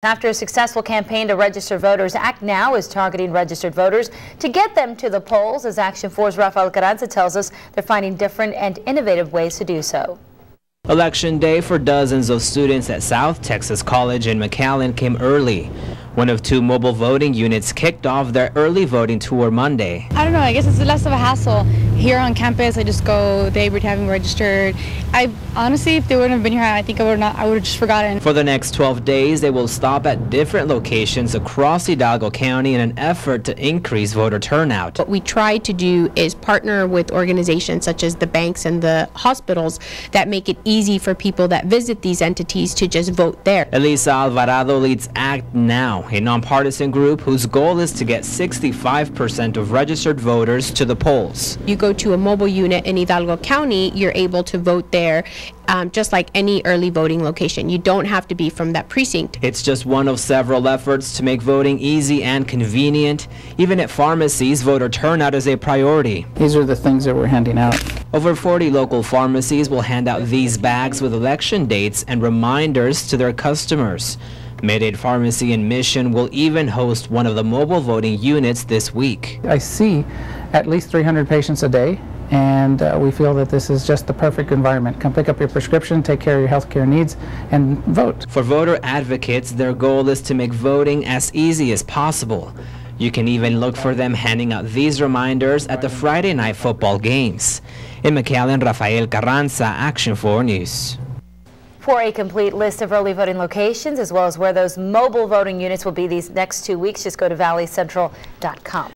After a successful campaign to register voters, Act Now is targeting registered voters to get them to the polls. As Action 4's Rafael Carranza tells us, they're finding different and innovative ways to do so. Election day for dozens of students at South Texas College in McAllen came early. One of two mobile voting units kicked off their early voting tour Monday. I don't know, I guess it's less of a hassle. Here on campus, I just go, they would have me registered. I honestly, if they wouldn't have been here, I think I would have just forgotten. For the next 12 days, they will stop at different locations across Hidalgo County in an effort to increase voter turnout. What we try to do is partner with organizations such as the banks and the hospitals that make it easy for people that visit these entities to just vote there. Elisa Alvarado leads Act Now, a nonpartisan group whose goal is to get 65% of registered voters to the polls. You go to a mobile unit in Hidalgo County, you're able to vote there just like any early voting location. You don't have to be from that precinct. It's just one of several efforts to make voting easy and convenient. Even at pharmacies, voter turnout is a priority. These are the things that we're handing out. Over 40 local pharmacies will hand out these bags with election dates and reminders to their customers. Mid-Aid Pharmacy in Mission will even host one of the mobile voting units this week. I see at least 300 patients a day, and we feel that this is just the perfect environment. Come pick up your prescription, take care of your health care needs, and vote. For voter advocates, their goal is to make voting as easy as possible. You can even look for them handing out these reminders at the Friday night football games. In McAllen, Rafael Carranza, Action 4 News. For a complete list of early voting locations, as well as where those mobile voting units will be these next 2 weeks, just go to valleycentral.com.